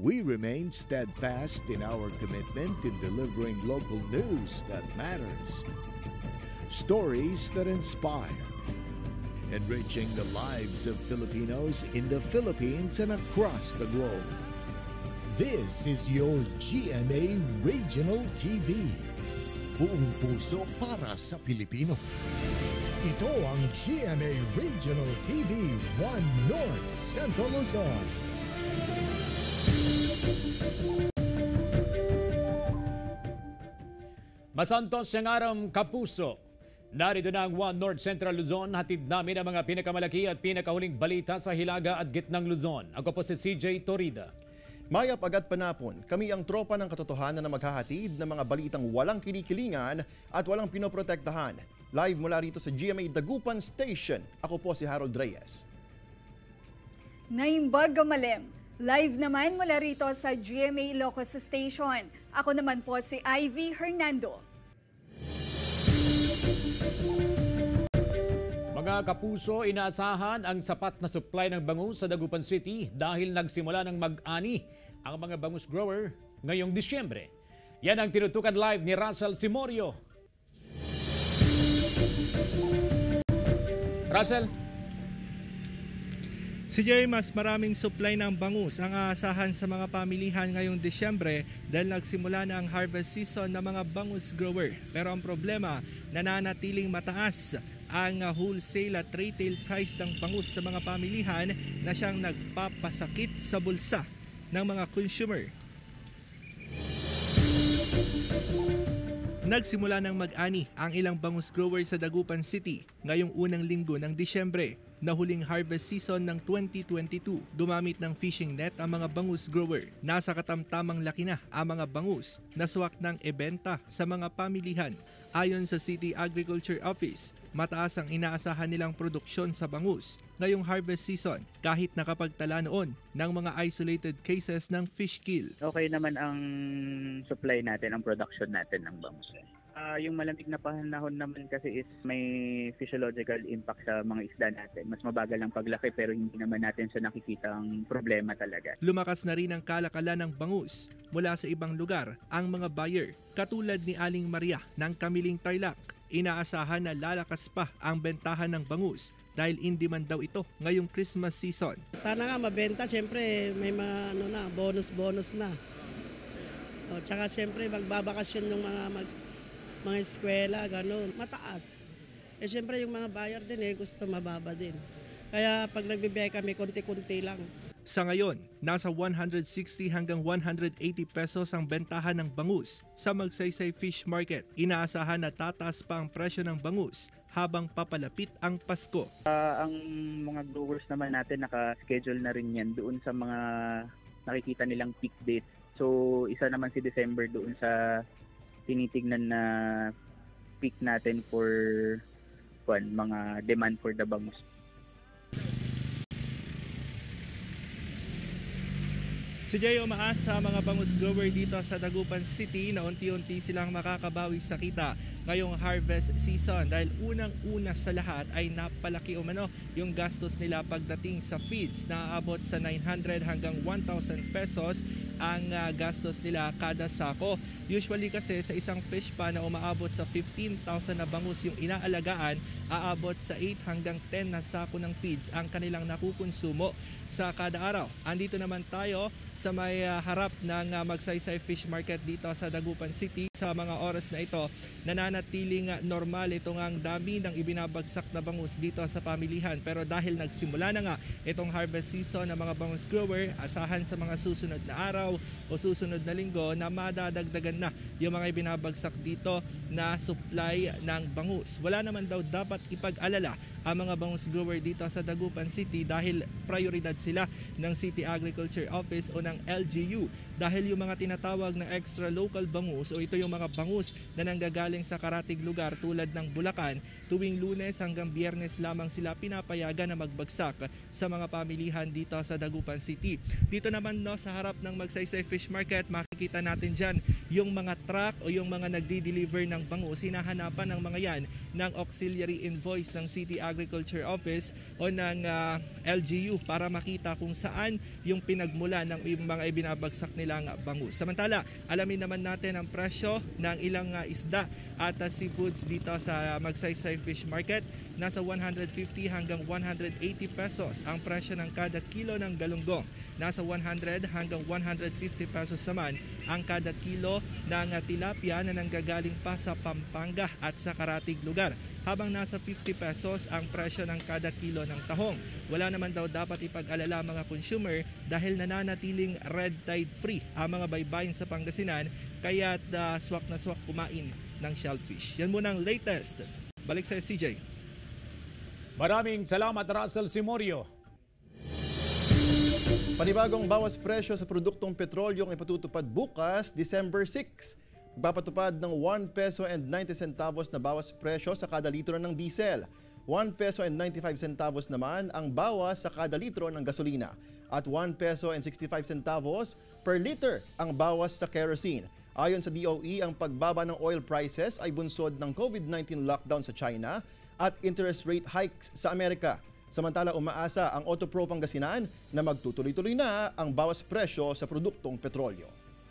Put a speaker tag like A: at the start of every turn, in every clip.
A: we remain steadfast in our commitment in delivering local news that matters. Stories that inspire. Enriching the lives of Filipinos in the Philippines and across the globe.
B: This is your GMA Regional TV. Buong puso para sa Pilipino. Ito ang GMA Regional TV 1 North Central Luzon.
C: Masantos siyang aram kapuso. Narito na ang 1 North Central Luzon. Hatid namin ang mga pinakamalaki at pinakahuling balita sa Hilaga at Gitnang Luzon. Ako po si CJ Torida.
D: Mayap agad panapon, kami ang tropa ng katotohanan na maghahatid ng mga balitang walang kinikilingan at walang pinoprotektahan. Live mula rito sa GMA Dagupan Station. Ako po si Harold Reyes.
E: Naimbag Gamalem. Live naman mula rito sa GMA Ilocos Station. Ako naman po si Ivy Hernando.
C: Mga kapuso, inaasahan ang sapat na supply ng bangus sa Dagupan City dahil nagsimula ng mag-ani ang mga bangus grower ngayong Disyembre. Yan ang tinutukan live ni Russell Simorio. Russell?
F: CJ, mas maraming supply ng bangus ang aasahan sa mga pamilihan ngayong Disyembre dahil nagsimula na ang harvest season ng mga bangus grower. Pero ang problema, nananatiling mataas ang wholesale at retail price ng bangus sa mga pamilihan na siyang nagpapasakit sa bulsa ng mga consumer. Nagsimula ng mag-ani ang ilang bangus grower sa Dagupan City ngayong unang linggo ng Disyembre. Na huling harvest season ng 2022, dumamit ng fishing net ang mga bangus grower. Nasa katamtamang laki na ang mga bangus na swak ng ibenta sa mga pamilihan. Ayon sa City Agriculture Office, mataas ang inaasahan nilang produksyon sa bangus ngayong harvest season kahit nakapagtala noon ng mga isolated cases ng fish kill.
G: Okay naman ang supply natin, ang production natin ng bangus. Yung malamig na panahon naman kasi is may physiological impact sa mga isda natin. Mas mabagal ang paglaki pero hindi naman natin sa nakikita ang problema talaga.
F: Lumakas na rin ang kalakalan ng bangus mula sa ibang lugar. Ang mga buyer, katulad ni Aling Maria ng Kamiling Tarlac, inaasahan na lalakas pa ang bentahan ng bangus dahil in demand daw ito ngayong Christmas season.
H: Sana nga mabenta, siyempre may mga bonus na. Tsaka siyempre magbabakasyon yung mga eskwela, gano'n, mataas. Siyempre yung mga buyer din gusto mababa din. Kaya pag nagbibigay kami, konti-konti lang.
F: Sa ngayon, nasa 160 hanggang 180 pesos ang bentahan ng bangus sa Magsaysay Fish Market. Inaasahan na tataas pa ang presyo ng bangus habang papalapit ang Pasko.
G: Ang mga growers naman natin naka-schedule na rin yan doon sa mga nakikita nilang peak dates. So isa naman si December doon sa tinitignan na peak natin for mga demand for the bangus.
F: Si Jay umaasa mga bangus grower dito sa Dagupan City na unti-unti silang makakabawi sa kita ngayong harvest season dahil unang-una sa lahat ay napalaki umano yung gastos nila pagdating sa feeds na aabot sa 900 hanggang 1,000 pesos ang gastos nila kada sako. Usually kasi sa isang fish pa na umaabot sa 15,000 na bangus yung inaalagaan, aabot sa 8 hanggang 10 na sako ng feeds ang kanilang nakukonsumo sa kada araw. Andito naman tayo sa may harap ng Magsaysay Fish Market dito sa Dagupan City. Sa mga oras na ito, nananatiling normal itong ang dami ng ibinabagsak na bangus dito sa pamilihan. Pero dahil nagsimula na nga itong harvest season ng mga bangus grower, asahan sa mga susunod na araw o susunod na linggo na madadagdagan na yung mga ibinabagsak dito na supply ng bangus. Wala naman daw dapat ipag-alala ang mga bangus grower dito sa Dagupan City dahil prioridad sila ng City Agriculture Office o ng LGU dahil yung mga tinatawag na extra local bangus o ito yung mga bangus na nanggagaling sa karatig lugar tulad ng Bulacan, tuwing Lunes hanggang Biyernes lamang sila pinapayagan na magbagsak sa mga pamilihan dito sa Dagupan City. Dito naman sa harap ng Magsaysay Fish Market, makikita makikita natin dyan yung mga truck o yung mga nagdi-deliver ng bangus. Hinahanapan ng mga yan ng auxiliary invoice ng City Agriculture Office o ng LGU para makita kung saan yung pinagmula ng mga ibinabagsak nilang bangus. Samantala, alamin naman natin ang presyo ng ilang isda at seafoods dito sa Magsaysay Fish Market. Nasa 150 hanggang 180 pesos ang presyo ng kada kilo ng galunggong. Nasa 100 hanggang 150 pesos naman ang kada kilo ng tilapia na nanggagaling pa sa Pampanga at sa karatig lugar. Habang nasa 50 pesos ang presyo ng kada kilo ng tahong. Wala naman daw dapat ipag-alala mga consumer dahil nananatiling red tide free ang mga baybayin sa Pangasinan, kaya't swak na swak kumain ng shellfish. Yan muna ang latest. Balik sa CJ.
C: Maraming salamat, Russell Simorio.
D: Panibagong bawas presyo sa produktong petrolyo ang ipatutupad bukas, December 6. Magpapatupad ng 1 peso and 90 centavos na bawas presyo sa kada litro ng diesel. 1 peso and 95 centavos naman ang bawas sa kada litro ng gasolina. At 1 peso and 65 centavos per liter ang bawas sa kerosene. Ayon sa DOE, ang pagbaba ng oil prices ay bunsod ng COVID-19 lockdown sa China at interest rate hikes sa Amerika. Samantala, umaasa ang Autopro Pangasinan na magtutuloy-tuloy na ang bawas presyo sa produktong petrolyo.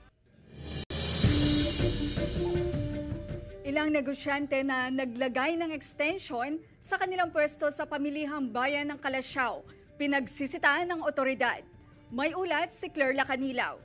E: Ilang negosyante na naglagay ng extension sa kanilang pwesto sa pamilihang bayan ng Calasiao, pinagsisitaan ng otoridad. May ulat si Claire Lacanilaw.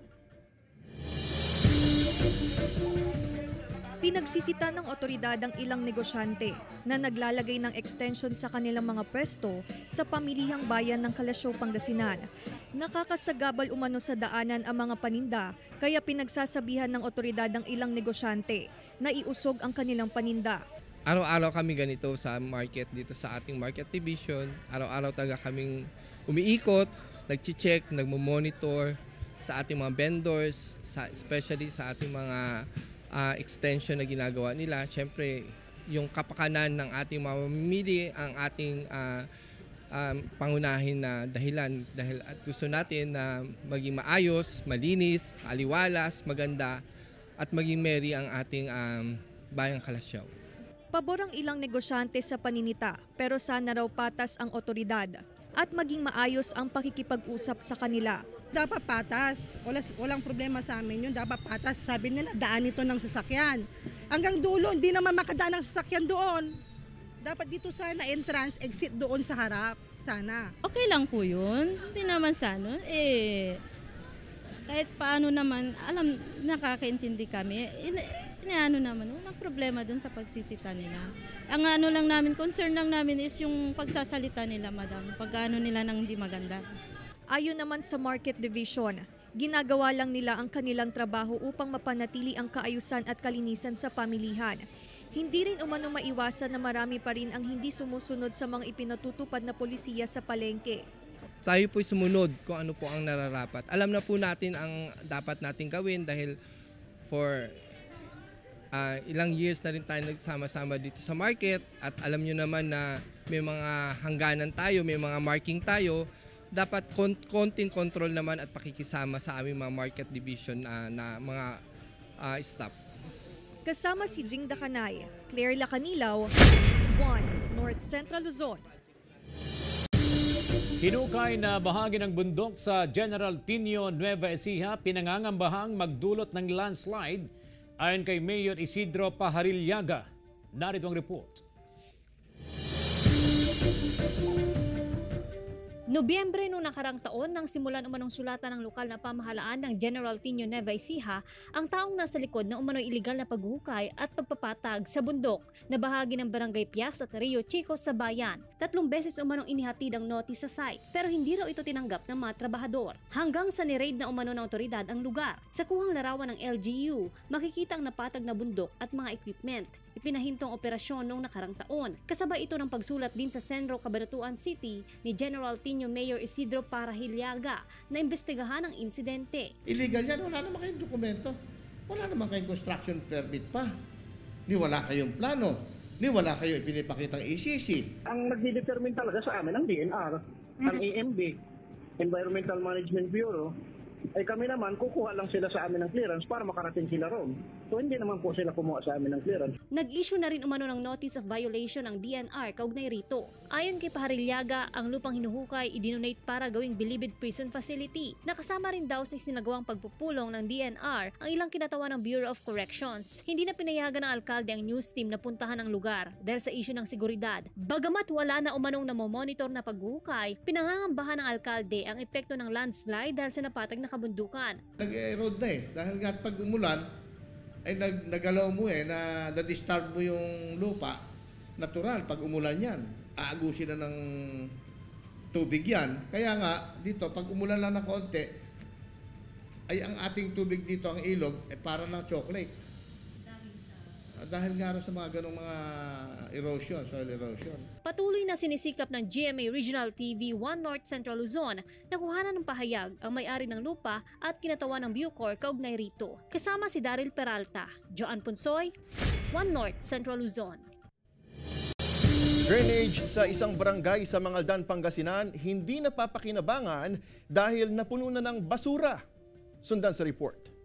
I: Pinagsisita ng otoridad ang ilang negosyante na naglalagay ng extension sa kanilang mga pwesto sa pamilihang bayan ng Calasiao, Pangasinan. Nakakasagabal umano sa daanan ang mga paninda, kaya pinagsasabihan ng otoridad ang ilang negosyante na iusog ang kanilang paninda.
J: Araw-araw kami ganito sa market dito sa ating market division. Araw-araw talaga kaming umiikot, nag-check, nagmo-monitor sa ating mga vendors, especially sa ating mga extension na ginagawa nila. Siyempre, yung kapakanan ng ating mamimili ang ating pangunahin na dahilan. Dahil at gusto natin na maging maayos, malinis, aliwalas, maganda, at maging merry ang ating bayang Calasiao.
I: Pabor ang ilang negosyante sa paninita, pero sana raw patas ang otoridad at maging maayos ang pakikipag-usap sa kanila.
H: Dapat patas. Walang problema sa amin yun. Dapat patas. Sabi nila, daan ito ng sasakyan. Hanggang dulo, hindi naman makadaan ng sasakyan doon. Dapat dito sana entrance, exit doon sa harap. Sana.
K: Okay lang po yun. Hindi naman sana. Kahit paano naman, nakakaintindi kami. Inaano naman, walang problema doon sa pagsisita nila. Ang ano lang namin, concern lang namin is yung pagsasalita nila, madam. Pag ano nila nang hindi maganda.
I: Ayon naman sa Market Division, ginagawa lang nila ang kanilang trabaho upang mapanatili ang kaayusan at kalinisan sa pamilihan. Hindi rin umano maiwasan na marami pa rin ang hindi sumusunod sa mga ipinatutupad na polisiya sa palengke.
J: Tayo po'y sumunod kung ano po ang nararapat. Alam na po natin ang dapat nating gawin dahil for ilang years na rin tayo nagsama-sama dito sa market at alam nyo naman na may mga hangganan tayo, may mga marking tayo. Dapat konting control naman at pakikisama sa aming mga market division na mga staff.
I: Kasama si Jing Dakanay, Claire Lacanilaw, 1 North Central Luzon.
C: Hinukay na bahagi ng bundok sa General Tinio, Nueva Ecija pinangangambahang magdulot ng landslide ayon kay Mayor Isidro Pajarilyaga. Narito ang report.
L: Nobyembre noong nakarang taon nang simulan umanong sulatan ng lokal na pamahalaan ng General Tinio Nueva Ecija ang taong nasa likod ng umano'y iligal na paghukay at pagpapatag sa bundok na bahagi ng Barangay Pias at Rio Chico sa bayan. 3 beses umanong inihatid ang notice sa site pero hindi raw ito tinanggap ng mga trabahador. Hanggang sa ni-raid na umano ng otoridad ang lugar. Sa kuhang larawan ng LGU, makikita ang napatag na bundok at mga equipment. Ipinahintong operasyon noong nakarang taon. Kasabay ito ng pagsulat din sa Centro Cabanatuan City ni General Tinio Mayor Isidro Pajarilyaga na imbestigahan ang insidente.
M: Illegal yan, wala naman kayong dokumento. Wala naman kayong construction permit pa. Ni wala kayong plano. Ni wala kayong ipinipakitang ECC.
N: Ang nagdidetermine talaga sa amin ang DNR, ang EMB, Environmental Management Bureau, ay kami naman kukuha lang sila sa amin ng clearance para makarating sila roon. So hindi naman po sila kumuha sa amin ng clearance.
L: Nag-issue na rin umano ng notice of violation ang DNR kaugnay rito. Ayon kay Paharilyaga, ang lupang hinuhukay idinonate para gawing Bilibid Prison Facility. Nakasama rin daw sa sinagawang pagpupulong ng DNR ang ilang kinatawan ng Bureau of Corrections. Hindi na pinayagan ng alkalde ang news team na puntahan ang lugar dahil sa issue ng seguridad. Bagamat wala na umanong namomonitor na paghuhukay, pinangangambahan ng alkalde ang epekto ng landslide dahil sa napatag na kabundukan.
M: Nag-erode na dahil nga pag umulan, ay nagalaw mo na-disturb mo yung lupa. Natural, pag umulan yan, aagusin na ng tubig yan. Kaya nga, dito, pag umulan lang ng konti, ay ang ating tubig dito, ang ilog, ay para ng chocolate. Dahil nga sa mga ganong mga erosion, soil erosion.
L: Patuloy na sinisikap ng GMA Regional TV 1 North Central Luzon na kuhanan ng pahayag ang may-ari ng lupa at kinatawan ng Bucor kaugnay rito. Kasama si Daryl Peralta, Joan Punsoy, 1 North Central Luzon.
D: Drainage sa isang barangay sa Mangaldan, Pangasinan hindi napapakinabangan dahil napuno na ng basura. Sundan sa report.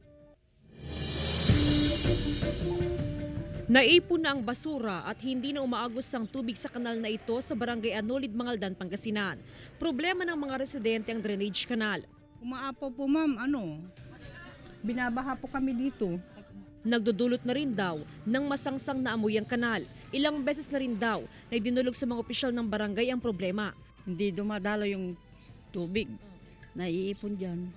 O: Naipon na ang basura at hindi na umaagos ang tubig sa kanal na ito sa Barangay Anolid, Mangaldan, Pangasinan. Problema ng mga residente ang drainage canal.
P: Umaapaw po ma'am, binabaha po kami dito.
O: Nagdudulot na rin daw ng masangsang na amoy ang kanal. Ilang beses na rin daw na idinulog sa mga opisyal ng barangay ang problema.
P: Hindi dumadalo yung tubig, naiipon dyan.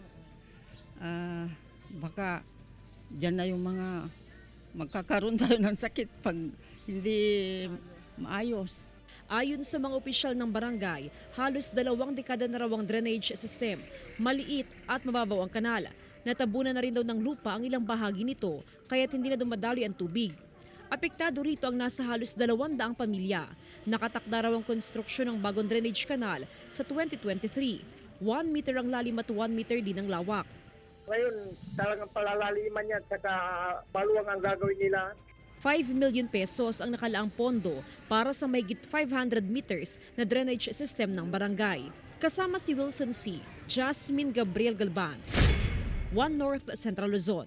P: Baka dyan na yung mga magkakaroon tayo ng sakit pag hindi maayos.
O: Ayon sa mga opisyal ng barangay, halos 2 dekada na raw ang drainage system. Maliit at mababaw ang kanal. Natabunan na rin daw ng lupa ang ilang bahagi nito, kaya't hindi na dumadaloy ang tubig. Apektado rito ang nasa halos 200 pamilya. Nakatakda raw ang konstruksyon ng bagong drainage canal sa 2023. 1 meter ang lalim at 1 meter din ang lawak.
N: Ngayon, talagang palalaliman yan, saka maluwang ang gagawin nila.
O: 5 million pesos ang nakalaang pondo para sa mahigit 500 meters na drainage system ng barangay. Kasama si Wilson C., Jasmine Gabriel-Galban, 1 North Central Luzon.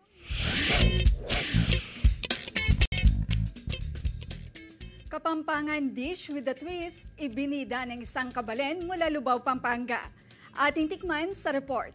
E: Kapampangan dish with a twist, ibinida ng isang kabalen mula Lubao, Pampanga. Ating tikman sa report.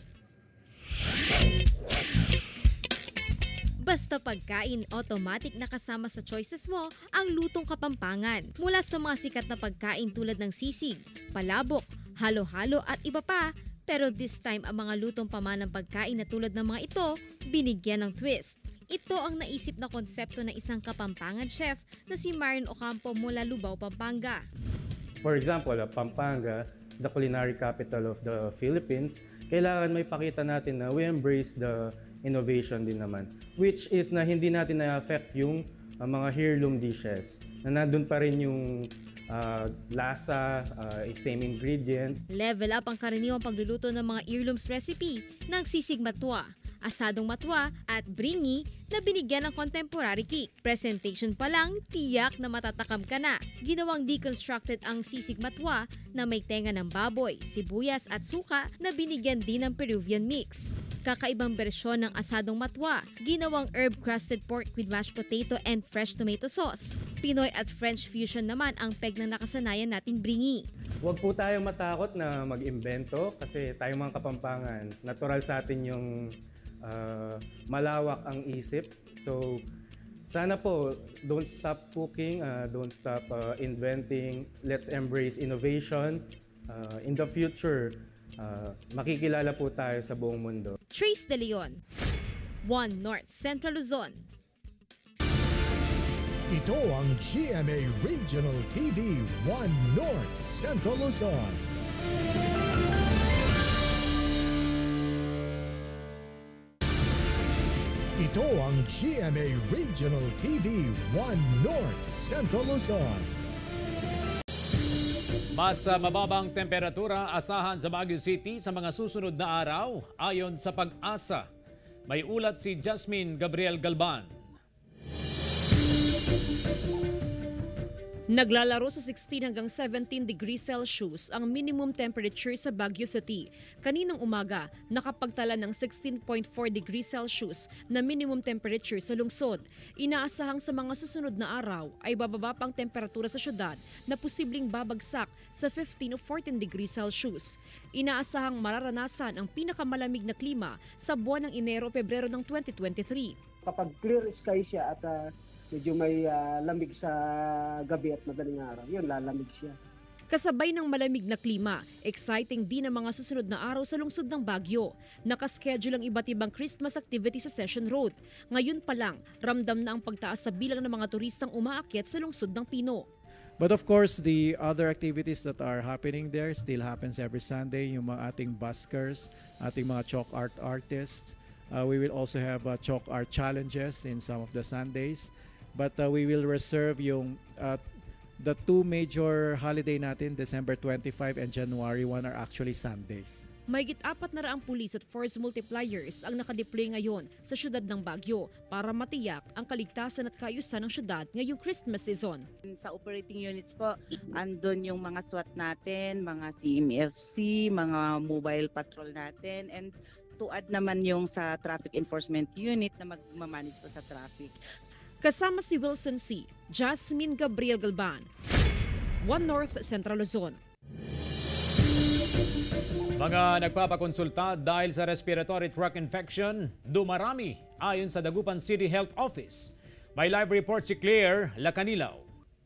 Q: Basta pagkain, automatic na kasama sa choices mo ang lutong Kapampangan. Mula sa mga sikat na pagkain tulad ng sisig, palabok, halo-halo at iba pa. Pero this time ang mga lutong pamanang pagkain na tulad ng mga ito, binigyan ng twist. Ito ang naisip na konsepto ng isang Kapampangan chef na si Marian Ocampo mula Lubao, Pampanga.
R: For example, Pampanga, the culinary capital of the Philippines, kailangan may pakita natin na we embrace the innovation din naman, which is na hindi natin na-affect yung mga heirloom dishes, na nandun pa rin yung lasa, same ingredient.
Q: Level up ang karaniwang pagluluto ng mga heirlooms recipe ng sisig matwa, asadong matwa at bringi na binigyan ng contemporary kick. Presentation pa lang, tiyak na matatakam ka na. Ginawang deconstructed ang sisig matwa na may tenga ng baboy, sibuyas at suka na binigyan din ng Peruvian mix. Kakaibang bersyon ng asadong matwa, ginawang herb-crusted pork with mashed potato and fresh tomato sauce. Pinoy at French fusion naman ang peg ng nakasanayan nating bringi.
R: Huwag po tayong matakot na mag-imbento kasi tayong mga Kapampangan, natural sa atin yung malawak ang isip. So, sana po, don't stop cooking, don't stop inventing. Let's embrace innovation. In the future, makikilala po tayo sa buong mundo.
Q: Trace De Leon, 1 North Central Luzon.
B: Ito ang GMA Regional TV 1 North Central Luzon. Ito ang GMA Regional TV 1 North Central Luzon.
C: Mas mababang temperatura asahan sa Baguio City sa mga susunod na araw ayon sa Pag-asa. May ulat si Jasmine Gabriel-Galban.
O: Naglalaro sa 16 hanggang 17 degrees Celsius ang minimum temperature sa Baguio City. Kaninang umaga, nakapagtala ng 16.4 degrees Celsius na minimum temperature sa lungsod. Inaasahang sa mga susunod na araw ay bababa pang temperatura sa syudad na posibleng babagsak sa 15 o 14 degrees Celsius. Inaasahang mararanasan ang pinakamalamig na klima sa buwan ng Enero-Pebrero ng 2023.
N: Kapag clear sky siya at medyo may lamig sa gabi at madaling araw, yun, lalamig siya.
O: Kasabay ng malamig na klima, exciting din ang mga susunod na araw sa lungsod ng Baguio. Nakaschedule ang iba't ibang Christmas activity sa Session Road. Ngayon pa lang, ramdam na ang pagtaas sa bilang ng mga turistang umaakyat sa lungsod ng Pino.
S: But of course, the other activities that are happening there still happens every Sunday. Yung mga ating buskers, ating mga chalk art artists. We will also have chalk art challenges in some of the Sundays. But we will reserve yung the two major holiday natin, December 25 and January 1 are actually Sundays.
O: Mahigit 400 pulis at force multipliers ang nakadeploy ngayon sa syudad ng Baguio para matiyak ang kaligtasan at kaayusan ng syudad ngayong Christmas season.
T: Sa operating units po, andun yung mga SWAT natin, mga CMFC, mga mobile patrol natin, and to add naman yung sa traffic enforcement unit na magmamanage po sa traffic.
O: Kasama si Wilson C., Jasmine Gabriel-Galban, 1 North Central Luzon.
C: Mga nagpapakonsulta dahil sa respiratory tract infection, dumarami ayon sa Dagupan City Health Office. May live report si Claire Lacanilaw.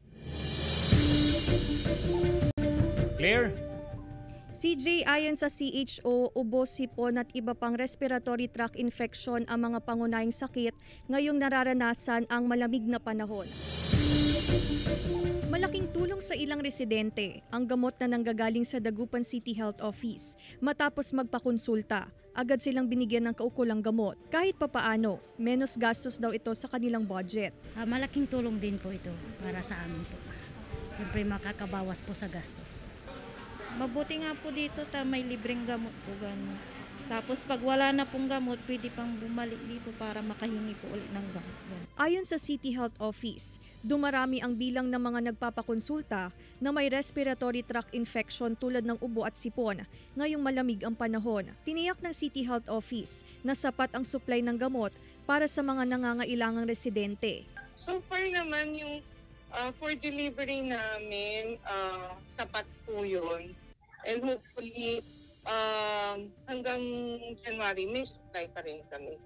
C: Claire?
I: CJ, ayon sa CHO, ubo, sipon at iba pang respiratory tract infection ang mga pangunahing sakit ngayong nararanasan ang malamig na panahon. Malaking tulong sa ilang residente ang gamot na nanggagaling sa Dagupan City Health Office. Matapos magpakonsulta, agad silang binigyan ng kaukulang gamot. Kahit papaano, menos gastos daw ito sa kanilang budget.
U: Malaking tulong din po ito para sa amin po. Siyempre makakabawas po sa gastos.
V: Mabuti nga po dito, may libreng gamot po gano'n. Tapos pag wala na pong gamot, pwede pang bumalik dito para makahingi po ulit ng gamot.
I: Ayon sa City Health Office, dumarami ang bilang ng mga nagpapakonsulta na may respiratory tract infection tulad ng ubo at sipon ngayong malamig ang panahon. Tiniyak ng City Health Office na sapat ang supply ng gamot para sa mga nangangailangang residente.
W: So far naman yung for delivery namin, sapat po yun. And hopefully, hanggang January, may supply pa rin kami.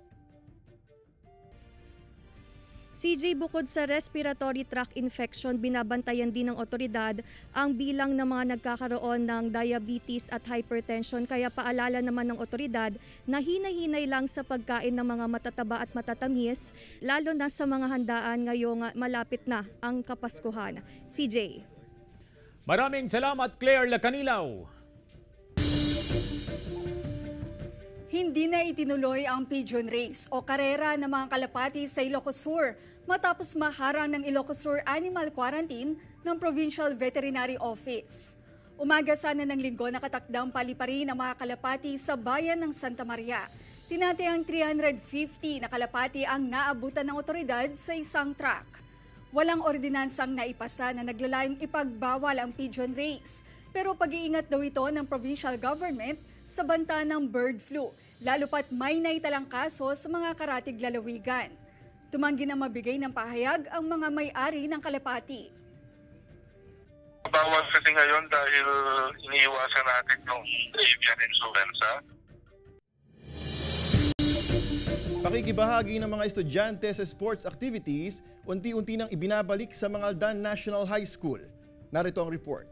I: CJ, bukod sa respiratory tract infection, binabantayan din ng otoridad ang bilang ng mga nagkakaroon ng diabetes at hypertension. Kaya paalala naman ng otoridad na hinay-hinay lang sa pagkain ng mga matataba at matatamis, lalo na sa mga handaan ngayong malapit na ang Kapaskuhan. CJ.
C: Maraming salamat, Claire Lacanilaw.
E: Hindi na itinuloy ang pigeon race o karera ng mga kalapati sa Ilocos Sur matapos maharang ng Ilocos Sur Animal Quarantine ng Provincial Veterinary Office. Umaga sana ng linggo nakatakdang paliparin ang mga kalapati sa bayan ng Santa Maria. Tinatayang 350 na kalapati ang naabutan ng otoridad sa isang truck. Walang ordinansang naipasa na naglalayong ipagbawal ang pigeon race, pero pag-iingat daw ito ng provincial government sa banta ng bird flu, lalo pat may naitalang kaso sa mga karatig lalawigan. Tumanggi na mabigay ng pahayag ang mga may-ari ng kalapati.
X: Bawal kasi ngayon dahil iniiwasan natin yung avian influenza.
D: Pakikibahagi ng mga estudyante sa sports activities, unti-unti nang ibinabalik sa Mangaldan National High School. Narito ang report.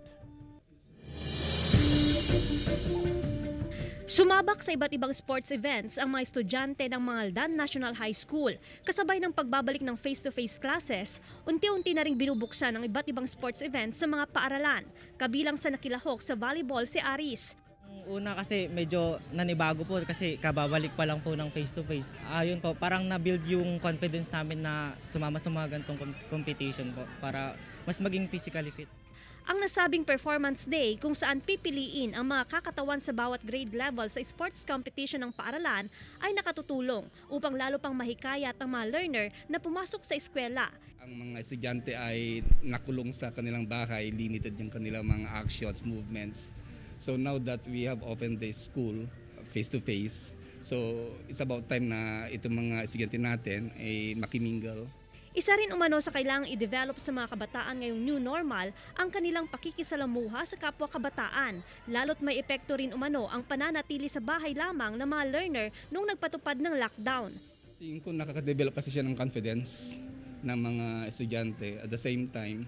L: Sumabak sa iba't ibang sports events ang mga estudyante ng Mangaldan National High School. Kasabay ng pagbabalik ng face-to-face classes, unti-unti na rin binubuksan ang iba't ibang sports events sa mga paaralan. Kabilang sa nakilahok sa volleyball si Aris.
Y: Una kasi medyo nanibago po kasi kababalik pa lang po ng face-to-face. Ayun po, parang na-build yung confidence namin na sumama sa mga ganitong competition po para mas maging physically fit.
L: Ang nasabing performance day kung saan pipiliin ang mga kakatawan sa bawat grade level sa sports competition ng paaralan ay nakatutulong upang lalo pang mahikayat ang mga learner na pumasok sa eskwela.
A: Ang mga estudyante ay nakulong sa kanilang bahay, limited yung kanilang mga actions, movements. So now that we have opened the school face-to-face, so it's about time na itong mga estudyante natin ay makimingle.
L: Isa rin umano sa kailangang i-develop sa mga kabataan ngayong new normal ang kanilang pakikisalamuha sa kapwa kabataan, lalo't may epekto rin umano ang pananatili sa bahay lamang ng mga learner nung nagpatupad ng lockdown.
A: Tingin ko nakaka-develop kasi siya ng confidence ng mga estudyante. At the same time,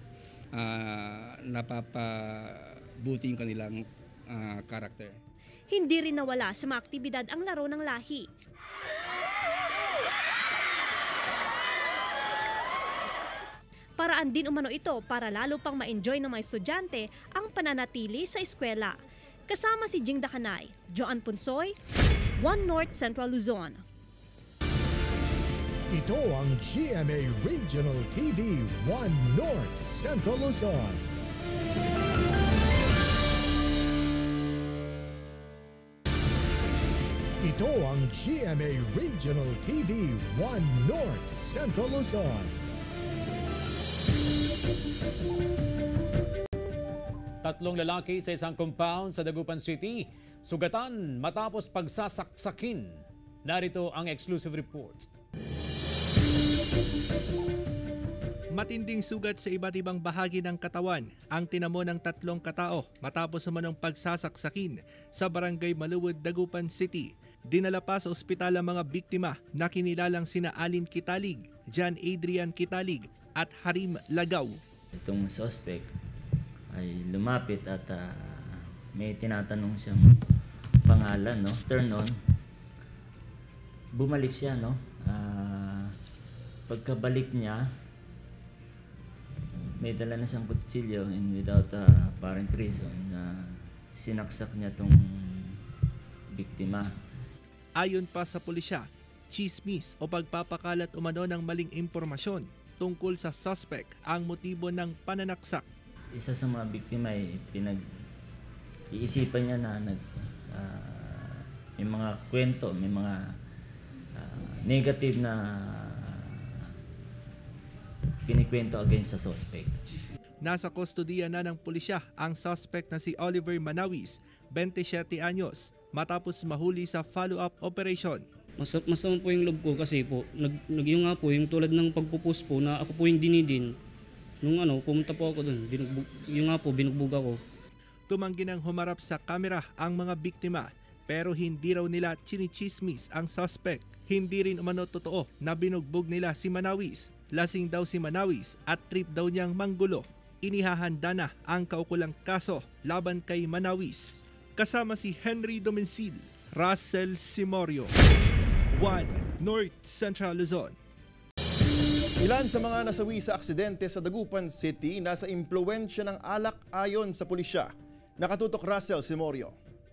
A: napapabuti yung kanilang karakter.
L: Hindi rin nawala sa mga aktibidad ang laro ng lahi. Paraan din umano ito para lalo pang ma-enjoy ng mga estudyante ang pananatili sa eskwela. Kasama si Jing Dakanay, Joan Punsoy, One North Central Luzon.
B: Ito ang GMA Regional TV 1 North Central Luzon. Ito ang GMA Regional TV 1 North Central Luzon.
C: Tatlong lalaki sa isang compound sa Dagupan City, sugatan matapos pagsasaksakin. Narito ang exclusive report.
F: Matinding sugat sa iba't ibang bahagi ng katawan ang tinamo ng tatlong katao matapos naman ng pagsasaksakin sa barangay Maluwod, Dagupan City. Dinala pa sa ospital ang mga biktima na kinilalang sina Alin Kitalig, John Adrian Kitalig at Harim Lagaw.
G: Itong suspect ay lumapit at may tinatanong siyang pangalan, no? Turn on. Bumalik siya, no? Pagkabalik niya, may dala na siyang kutsilyo and without apparent reason sinaksak niya tong biktima.
F: Ayon pa sa pulisya, chismis o pagpapakalat umano ng maling impormasyon tungkol sa suspect ang motibo ng pananaksak.
G: Isa sa mga biktima ay iisipan niya na may mga kwento, may mga negative na kinikwento against sa suspect.
F: Nasa kustodiya na ng pulisya ang suspect na si Oliver Manawis, 27 anyos, matapos mahuli sa follow-up operation.
H: Masama po yung loob ko kasi po, yung nga po, yung tulad ng pagpupus po na ako po yung dinidin. Nung pumunta po ako doon, yung nga po, binugbog ako.
F: Tumanggi nang humarap sa kamera ang mga biktima, pero hindi raw nila chinichismis ang suspect. Hindi rin umano totoo na binugbog nila si Manawis. Lasing daw si Manawis at trip daw niyang manggulo. Inihahanda na ang kaukulang kaso laban kay Manawis. Kasama si Henry Domencil, Russell Simorio, 1 North Central Luzon.
D: Ilan sa mga nasawi sa aksidente sa Dagupan City nasa impluwensya ng alak ayon sa pulisya. Nakatutok Russell Simorio.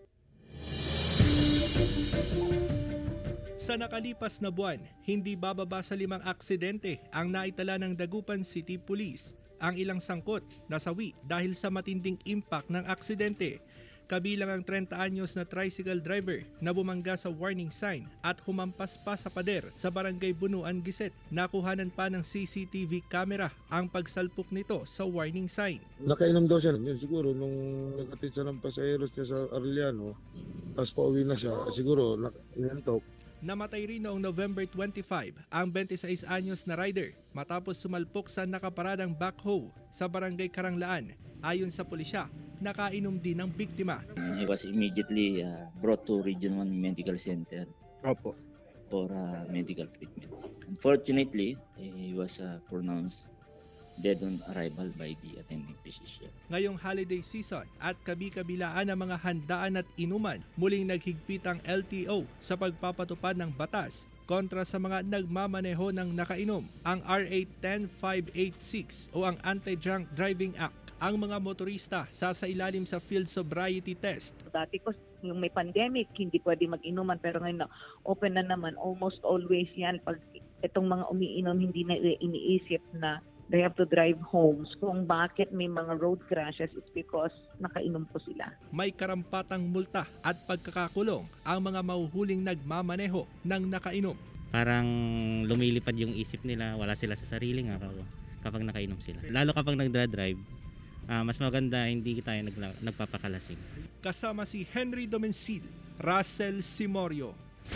F: Sa nakalipas na buwan, hindi bababa sa 5 aksidente ang naitala ng Dagupan City Police. Ang ilang sangkot nasawi dahil sa matinding impact ng aksidente. Kabilang ang 30 anyos na tricycle driver na bumangga sa warning sign at humampas pa sa pader sa barangay Bunuan, Giset. Nakuhanan pa ng CCTV camera ang pagsalpok nito sa warning sign.
K: Nakainom daw siya. Yun, siguro nung nag-atid siya ng pasaheros niya sa Arellano, tapos pauwi na siya, siguro inantok.
F: Namatay rin noong November 25 ang 26 anyos na rider matapos sumalpok sa nakaparadang backhoe sa barangay Karanglaan. Ayon sa pulisya, nakainom din ng biktima.
G: He was immediately brought to Region 1 Medical Center for medical treatment. Unfortunately, he was pronounced dead on arrival by the attending physician.
F: Ngayong holiday season at kabi-kabilaan ng mga handaan at inuman, muling naghigpit ang LTO sa pagpapatupad ng batas kontra sa mga nagmamaneho ng nakainom. Ang RA 10586 o ang Anti-Drunk Driving Act, ang mga motorista sasailalim sa field sobriety test.
Z: Dati po yung may pandemic, hindi pwede mag-inuman, pero ngayon na open na naman, almost always yan. Pag itong mga umiinom, hindi na iniisip na they have to drive homes. Kung bakit may mga road crashes, it's because nakainom po sila.
F: May karampatang multa at pagkakakulong ang mga mahuhuling nagmamaneho ng nakainom.
J: Parang lumilipad yung isip nila, wala sila sa sariling araw kapag nakainom sila. Lalo kapag nagdra-drive, mas maganda hindi tayo nagpapakalasing.
F: Kasama si Henry Domencil, Russell Simorio,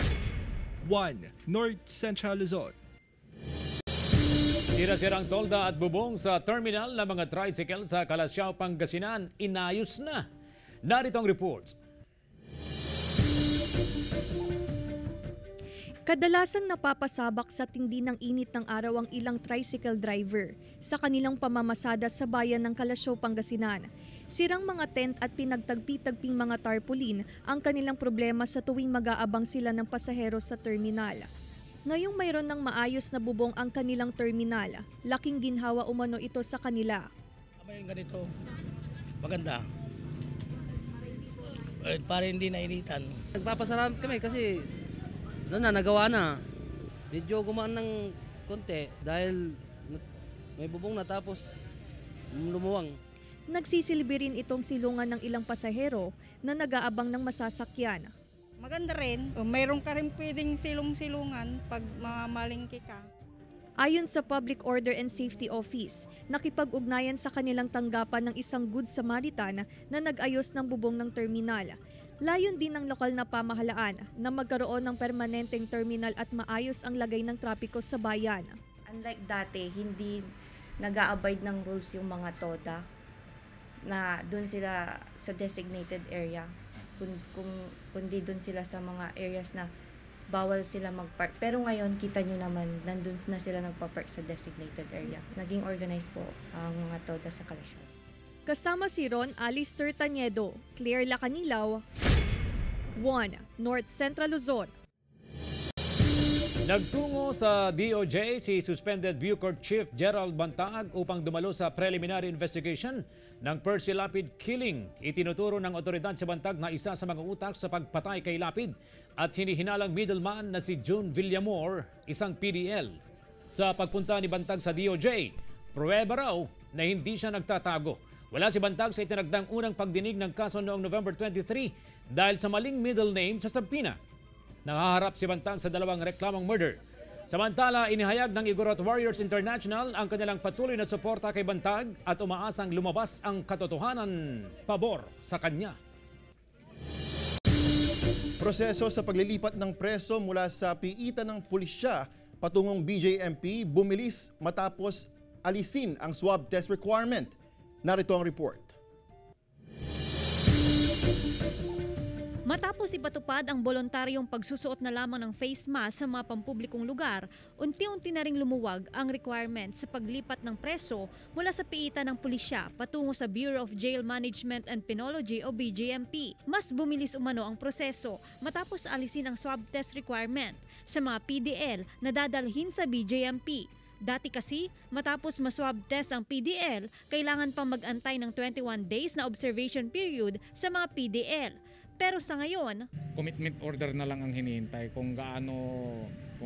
F: 1 North Central Luzon.
C: Sira-sirang tolda at bubong sa terminal ng mga tricycle sa Calasiao, Pangasinan, inayos na. Narito ang reports.
I: Kadalasang napapasabak sa tindi ng init ng araw ang ilang tricycle driver sa kanilang pamamasada sa bayan ng Calasiao, Pangasinan. Sirang mga tent at pinagtagpi-tagping mga tarpaulin ang kanilang problema sa tuwing mag-aabang sila ng pasahero sa terminal. Ngayong mayroon ng maayos na bubong ang kanilang terminal, laking ginhawa umano ito sa kanila.
M: May ganito, maganda. Para hindi nainitan. Nagpapasalamat kami kasi nagawa na. Medyo gumaan ng konti dahil may bubong na tapos lumuwang.
I: Nagsisilbi rin itong silungan ng ilang pasahero na nag-aabang ng masasakyan.
N: Maganda rin. Mayroon ka rin pwedeng silong-silungan pag mamalingki ka.
I: Ayon sa Public Order and Safety Office, nakipag-ugnayan sa kanilang tanggapan ng isang Good Samaritan na nag-ayos ng bubong ng terminal. Layon din ng lokal na pamahalaan na magkaroon ng permanenteng terminal at maayos ang lagay ng trapiko sa bayan.
P: Unlike dati, hindi nag-a-abide ng rules yung mga TODA na doon sila sa designated area. Kundi doon sila sa mga areas na bawal sila mag-park. Pero ngayon, kita nyo naman, nandun na sila nagpa-park sa designated area. Naging organized po ang mga TODA sa Calasiao.
I: Kasama si Ron Alister Taniedo, Claire Lacanilaw, 1 North Central Luzon.
C: Nagtungo sa DOJ si Suspended Bucor Chief Gerald Bantag upang dumalo sa preliminary investigation ng Percy Lapid killing. Itinuturo ng otoridad si Bantag na isa sa mga utak sa pagpatay kay Lapid at hinihinalang middleman na si June Villamor, isang PDL. Sa pagpunta ni Bantag sa DOJ, pruweba raw na hindi siya nagtatago. Wala si Bantag sa itinagdang unang pagdinig ng kaso noong November 23 dahil sa maling middle name sa sabina. Nakaharap si Bantag sa dalawang reklamong murder. Samantala, inihayag ng Igorot Warriors International ang kanilang patuloy na suporta kay Bantag at umaasang lumabas ang katotohanan pabor sa kanya.
D: Proseso sa paglilipat ng preso mula sa piitan ng pulisya patungong BJMP bumilis matapos alisin ang swab test requirement. Narito ang report.
L: Matapos ipatupad ang voluntaryong pagsusuot na lamang ng face mask sa mga pampublikong lugar, unti-unti na ring lumuwag ang requirement sa paglipat ng preso mula sa piitan ng pulisya patungo sa Bureau of Jail Management and Penology o BJMP. Mas bumilis umano ang proseso matapos alisin ang swab test requirement sa mga PDL na dadalhin sa BJMP. Dati kasi, matapos maswab test ang PDL, kailangan pang mag-antay ng 21 days na observation period sa mga PDL. Pero sa ngayon,
Q: commitment order na lang ang hinihintay kung gaano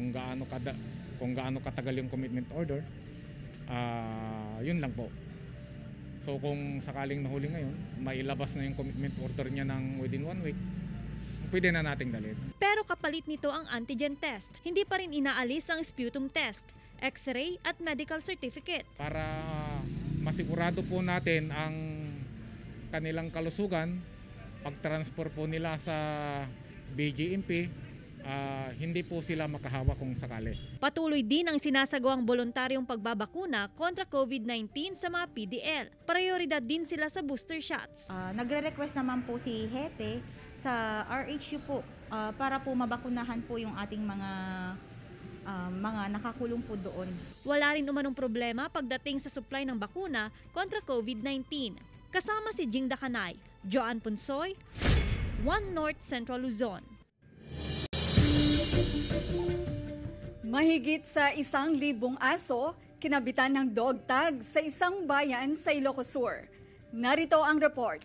Q: katagal yung commitment order. Yun lang po. So kung sakaling nahuli ngayon, mailabas na yung commitment order niya ng within 1 week. Pwede na nating dalhin.
L: Pero kapalit nito ang antigen test. Hindi pa rin inaalis ang sputum test, X-ray at medical certificate.
Q: Para masigurado po natin ang kanilang kalusugan, pag-transfer po nila sa BJMP, hindi po sila makahawak kung sakali.
L: Patuloy din ang sinasagawang voluntaryong pagbabakuna kontra COVID-19 sa mga PDL. Prioridad din sila sa booster shots.
R: Nagre-request naman po si Hete sa RHU po para po mabakunahan po yung ating mga nakakulong po doon.
L: Wala rin umanong problema pagdating sa supply ng bakuna kontra COVID-19. Kasama si Jing Dakanay, Joan Punsoy, 1 North Central Luzon.
E: Mahigit sa 1,000 aso, kinabitan ng dog tag sa isang bayan sa Ilocos Sur. Narito ang report.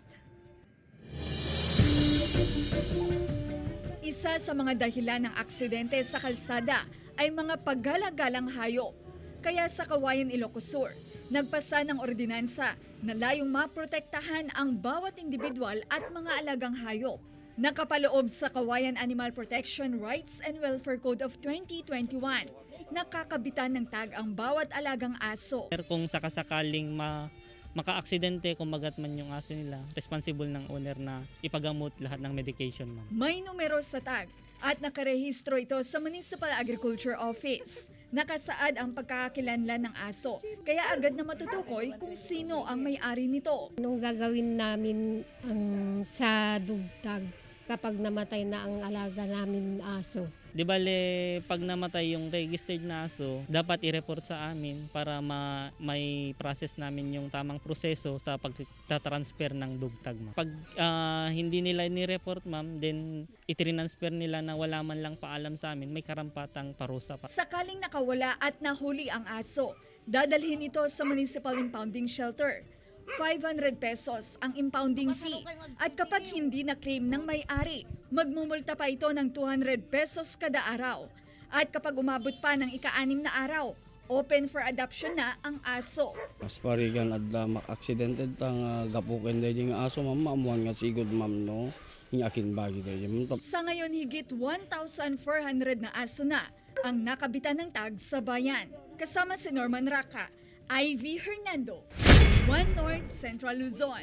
E: Isa sa mga dahilan ng aksidente sa kalsada ay mga paggala-galang hayop. Kaya sa Kawayan, Ilocos Sur, Nagpasa ng ordinansa na layong maprotektahan ang bawat individual at mga alagang hayop. Nakapaloob sa Kawayan Animal Protection Rights and Welfare Code of 2021, nakakabitan ng tag ang bawat alagang aso.
H: Kung sakasakaling maka-aksidente kung magat man yung aso nila, responsible ng owner na ipagamot lahat ng medication, ma'am.
E: May numero sa tag at nakarehistro ito sa Municipal Agriculture Office. Nakasaad ang pagkakakilanlan ng aso, kaya agad na matutukoy kung sino ang may-ari nito.
O: Anong gagawin namin sa dugtag kapag namatay na ang alaga namin aso?
H: Di bale, pag namatay yung registered na aso, dapat i-report sa amin para may process namin yung tamang proseso sa pagtatransfer ng dugtag. Pag hindi nila ni-report, ma'am, then itinransfer nila na wala man lang paalam sa amin, may karampatang parusa pa.
E: Sakaling nakawala at nahuli ang aso, dadalhin ito sa Municipal Impounding Shelter. 500 pesos ang impounding fee at kapag hindi na-claim ng may-ari, magmumulta pa ito ng 200 pesos kada araw. At kapag umabot pa ng ika-6 na araw, open for adoption na ang aso.
S: Mas parigan adla mak-accidented tang gapuken dahil yung aso ma'am, maamuan nga sigod ma'am no, yung akin bagi dahil.
E: Sa ngayon higit 1,400 na aso na ang nakabitan ng tag sa bayan. Kasama si Norman Raca, Ivy Hernando, One North Central Luzon.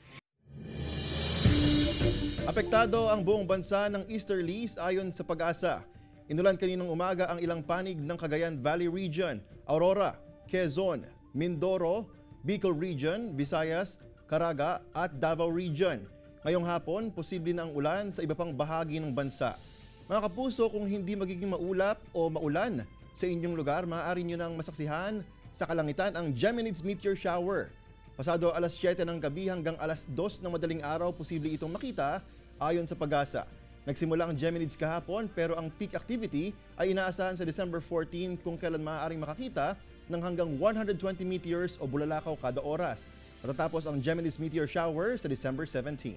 D: Apektado ang buong bansa ng easterlies ayon sa Pag-asa. Inulan kaninang umaga ang ilang panig ng Cagayan Valley Region, Aurora, Quezon, Mindoro, Bicol Region, Visayas, Caraga at Davao Region. Ngayong hapon, posible na ang ulan sa iba pang bahagi ng bansa. Mga kapuso, kung hindi magiging maulap o maulan sa inyong lugar, maaari nyo nang masaksihan sa kalangitan ang Geminids meteor shower. Pasado alas 7 ng gabi hanggang alas 2 ng madaling araw, posible itong makita ayon sa Pag-asa. Nagsimula ang Geminids kahapon pero ang peak activity ay inaasahan sa December 14 kung kailan maaaring makakita ng hanggang 120 meteors o bulalakaw kada oras. Matatapos ang Geminids meteor shower sa December 17.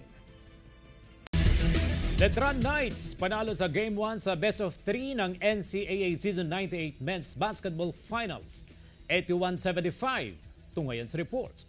C: Letran Knights panalo sa Game 1 sa Best of 3 ng NCAA Season 98 Men's Basketball Finals. 81-75. Tungayans report.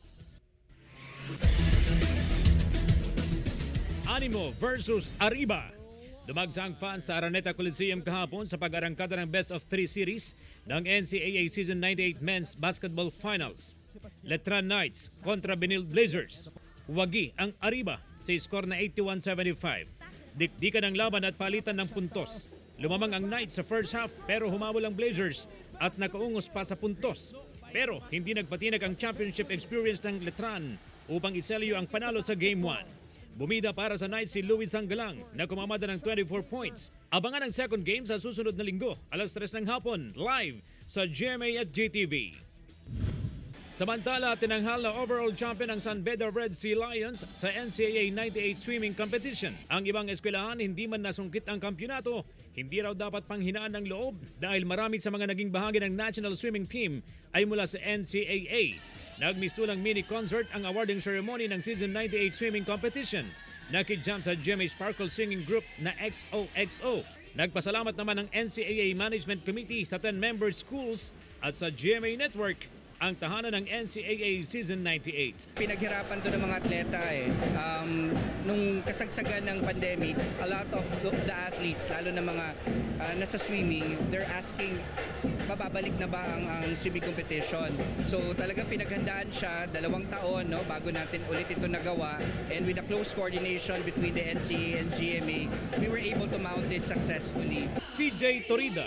C: Animo versus Arriba. Dumagsang fans sa Araneta Coliseum kahapon sa pag-arangkada ng Best of 3 series ng NCAA Season 98 Men's Basketball Finals. Letran Knights kontra Benil Blazers. Wagi ang Arriba sa score na 81-75. Dikdikan ang laban at palitan ng puntos. Lumamang ang Knights sa first half pero humabol ang Blazers at nakaungos pa sa puntos. Pero hindi nagpatinag ang championship experience ng Letran upang iselyo ang panalo sa Game 1. Bumida para sa Knights si Luis Sangalang na kumamada ng 24 points. Abangan ang second game sa susunod na linggo, alas 3 ng hapon, live sa GMA at GTV. Samantala, tinanghal na overall champion ang San Beda Red Sea Lions sa NCAA 98 swimming competition. Ang ibang eskwelahan hindi man nasungkit ang kampyonato, hindi raw dapat panghinaan ng loob dahil marami sa mga naging bahagi ng national swimming team ay mula sa NCAA. Nagmistulang mini-concert ang awarding ceremony ng Season 98 swimming competition. Nakijump sa GMA Sparkle Singing Group na XOXO. Nagpasalamat naman ang NCAA Management Committee sa 10-member schools at sa GMA Network ang tahanan ng NCAA Season 98.
T: Pinaghirapan doon ng mga atleta nung kasagsagan ng pandemic, a lot of the athletes, lalo na mga nasa swimming, they're asking, mababalik na ba ang swimming competition? So talagang pinaghandaan siya 2 taon bago natin ulit ito nagawa, and with a close coordination between the NCAA and GMA, we were able to mount this successfully.
C: CJ Torida,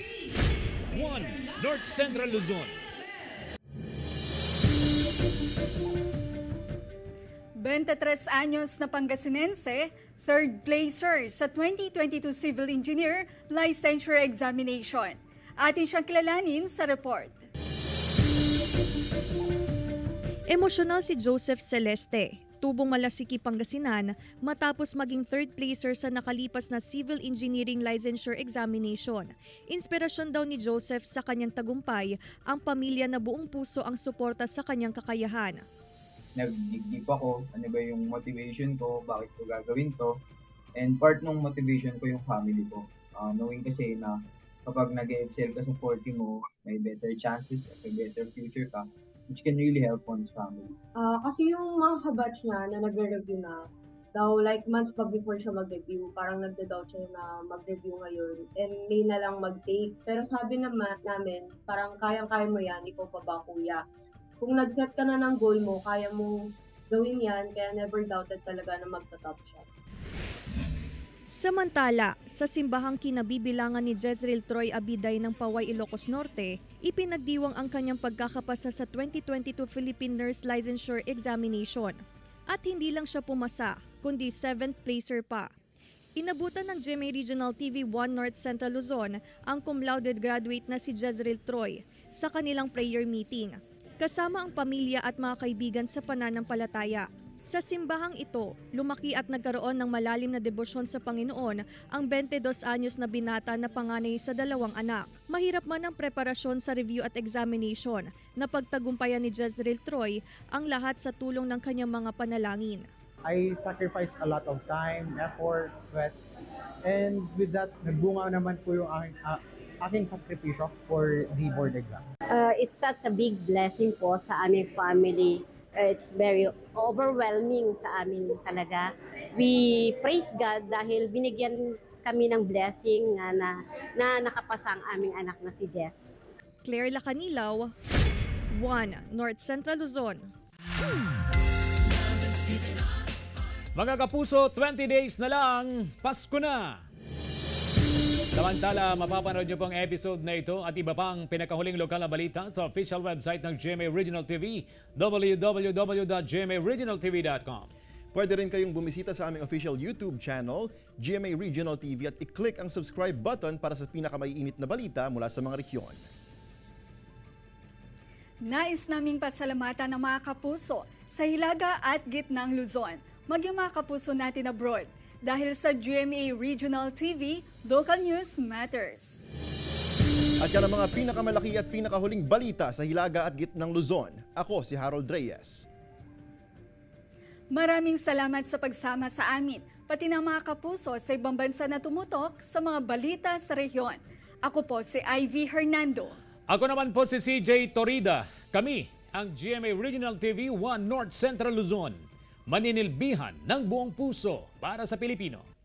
C: 1 North Central Luzon.
E: 23 anyos na Pangasinense, third placer sa 2022 Civil Engineer Licensure Examination. Atin siyang kilalanin sa report.
I: Emosyonal si Joseph Celeste, tubong Malasiki, Pangasinan, matapos maging third placer sa nakalipas na Civil Engineering Licensure Examination. Inspirasyon daw ni Joseph sa kanyang tagumpay, ang pamilya na buong puso ang suporta sa kanyang kakayahan.
U: Nag-dig ako, ano ba yung motivation ko, bakit ko gagawin to. And part ng motivation ko yung family ko. Knowing kasi na kapag nag-excel ka sa 40 mo, may better chances at may better future ka. which can really help one's family.
A: Kasi yung mga kabatch niya na nagre-review na, daw like months pa before siya mag-review, parang nagda-doubt siya na mag-review ngayon and may na lang mag-take. Pero sabi naman namin, parang kayang-kaya mo yan, ikaw pa ba kuya? Kung nag-set ka na ng goal mo, kaya mong gawin yan, kaya never doubted talaga na magta-top siya.
I: Samantala, sa simbahang kinabibilangan ni Jezreel Troy Abiday ng Paway, Ilocos Norte, ipinagdiwang ang kanyang pagkakapasa sa 2022 Philippine Nurse Licensure Examination. At hindi lang siya pumasa, kundi 7th placer pa. Inabutan ng GMA Regional TV 1 North Central Luzon ang cum laude graduate na si Jezreel Troy sa kanilang prayer meeting, kasama ang pamilya at mga kaibigan sa pananampalataya. Sa simbahang ito, lumaki at nagkaroon ng malalim na debosyon sa Panginoon ang 22 anyos na binata na panganay sa 2 anak. Mahirap man ang preparasyon sa review at examination na pagtagumpayan ni Jezreel Troy ang lahat sa tulong ng kanyang mga panalangin.
B: I sacrificed a lot of time, effort, sweat, and with that, nagbunga naman po yung aking sakripisyo for the board exam.
V: It's such a big blessing po sa aming family. It's very overwhelming sa amin talaga. We praise God dahil binigyan kami ng blessing na nakapasa ang aming anak na si Jess.
I: Claire Lacanilaw, 1 North Central Luzon.
C: Mga kapuso, 20 days na lang, Pasko na! Samantala, mapapanood niyo pong episode na ito at iba pang pinakahuling lokal na balita sa official website ng GMA Regional TV, www.gmaregionaltv.com.
D: Pwede rin kayong bumisita sa aming official YouTube channel, GMA Regional TV, at i-click ang subscribe button para sa pinakamaiinit na balita mula sa mga rehiyon.
E: Nais naming pasalamatan ng mga kapuso sa hilaga at gitnang Luzon, maging mga kapuso natin abroad. Dahil sa GMA Regional TV, local news matters.
D: At yan ang mga pinakamalaki at pinakahuling balita sa hilaga at gitnang Luzon. Ako si Harold Reyes.
E: Maraming salamat sa pagsama sa amin, pati ng mga kapuso sa ibang bansa na tumutok sa mga balita sa rehiyon. Ako po si Ivy Hernando.
C: Ako naman po si CJ Torida. Kami ang GMA Regional TV 1 North Central Luzon. Maninilbihan ng buong puso para sa Pilipino.